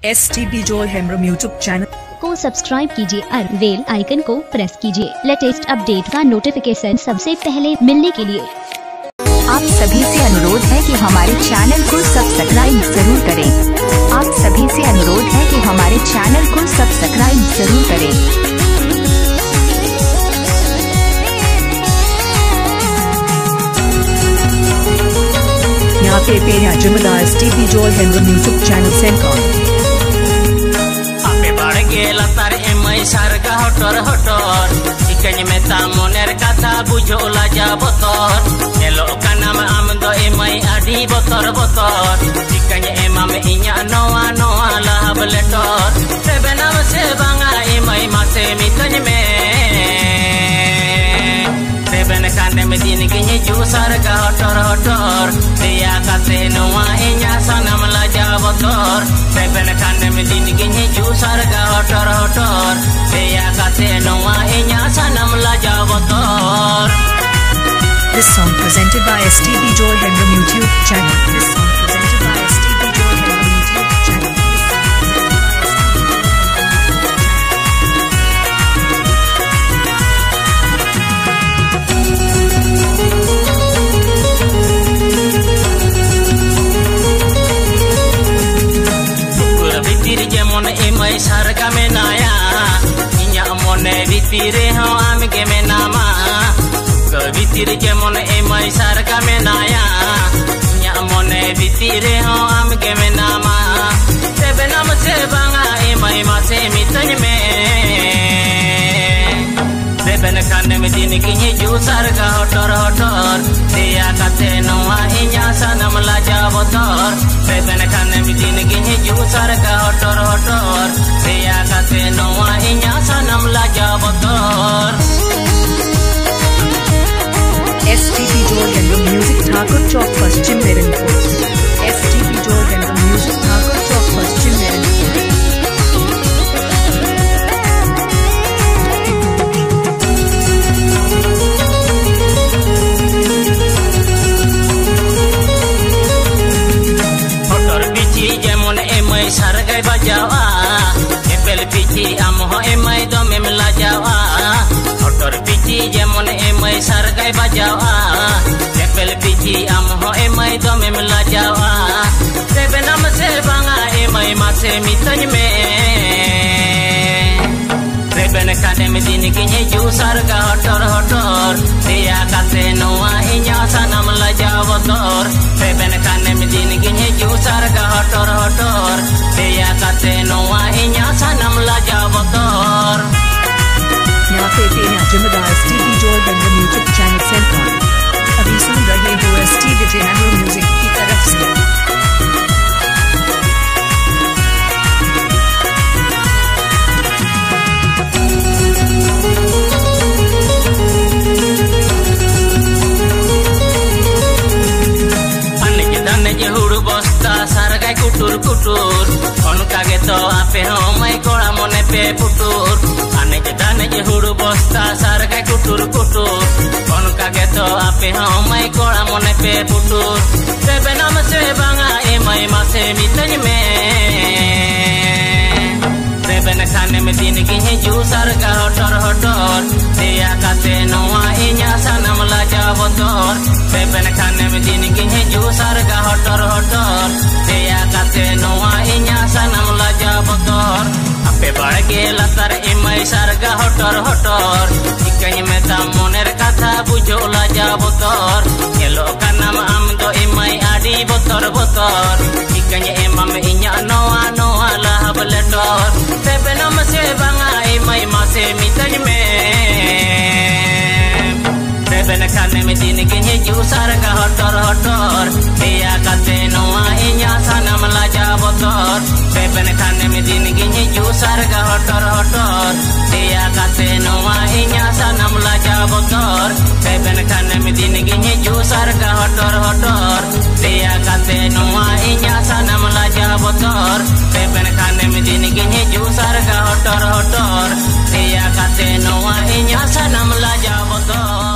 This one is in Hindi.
STB Jol Hemram YouTube channel को सब्सक्राइब कीजिए और बेल आइकन को प्रेस कीजिए लेटेस्ट अपडेट का नोटिफिकेशन सबसे पहले मिलने के लिए। आप सभी से अनुरोध है कि हमारे चैनल को सब्सक्राइब जरूर करें। आप सभी से अनुरोध है कि हमारे चैनल को सब्सक्राइब जरूर करें। यहाँ पे पेरिया जुमदा STB Jol Hemram YouTube channel सेंड लातार एमई सारगा हटर हटर इकनी मेता मोनेर कथा बुझोला जा बतर हेलो कानाम आम दो एमई आधी बतर बतर इकनी एमाम इnya नोआ नोआ लाभ लेटर सेबेनाम से बांगा एमई मासे मितन में सेबेन काने में दिन गिनी जू सारगा हटर हटर दिया काते नोआ इnya सनम ला जा बतर सेबेन काने में दिन गिनी जू सारगा हटर हटर दिया काते नोआ इnya सनम ला जा बतर। This song presented by STB Joy Henry YouTube channel. This song presented by STB Joy Henry YouTube channel. जेमन एमई सारगा में नाया इnya मोने भीतिरे हो आम के में नामा भीतिर जेमन एमई सारगा में नाया इnya मोने भीतिरे हो आम के में नामा सेबे नाम से बांगा एमई मासे मितन में सेबेन खाने में दिन की जू सारगा हटर हटर दिया काते नोआ इnya सनम ला जा बतर सेबेन खाने में दिन की जू सारगा हटर हटर दिया काते नोआ इnya सनम ला जा बतर। STB Jol Hemram music Thakur Chowk Paschim Meranpur. STB Jol Hemram music Thakur Chowk Paschim Meranpur. जेमन एमई सारगाय बजावा एपेल पिची आम हो एमई दमे मिला जावा हटर पिची जेमन एमई सारगाय बजावा एपेल पिची आम हो एमई दमे मिला जावा सेबे नाम से बांगा एमई मासे मितन में सेबेन खाने में दिन की जू सारगा हटर हटर दिया काते नोआ इnya सनम ला जा बतर सेबेन खाने में दिन की जू सारगा हटर हटर दिया काते नोआ इnya सनम ला जा बतर। यहाँ पे पेरिया जुमदा STB Jol Hemram YouTube channel send अभी सुन रहे हो STB जोल हेमरम म्यूजिक की तरफ से। सारगाय कुटुर कुटुर उनका गे तो आपे हो मई कोड़ा मोने पे पुटुर आने के दाने जे हुड़ू बस्ता सारगाय कुटुर कुटुर उनका गे तो आपे हो मई कोड़ा मोने पे पुटुर सेबे नाम से बांगा एमई मासे मितन में सेबेन खाने में दिन की जू सारगा हटर हटर दिया काते नोआ इnya सनम ला जा बतर सेबेन खाने में दिन की जू सारगा हटर हटर दिया काते नोआ इnya सनम ला जा बतर। आपे बाड़गे लातार एमई सारगा हटर हटर इकनी मेता मोनेर कथा बुझोला जा बतर हेलो कानाम आम दो एमई आधी बतर बतर इकनी एमाम इnya नोआ नोआ लाभ लेटर सेबे नाम से बांगा एमई मासे मितन में सेबेन खाने में दिन की जू सारगा हटर हटर दिया काते नोआ इnya सनम ला जा बतर सेबेन खाने में दिन की जू सारगा हटर हटर दिया काते नोआ इnya सनम ला जा बतर सेबेन खाने में दिन की जू सारगा हटर हटर दिया काते नोआ इnya सनम ला जा बतर सेबेन खाने में दिन की जू सारगा हटर हटर दिया काते नोआ इnya सनम ला जा बतर।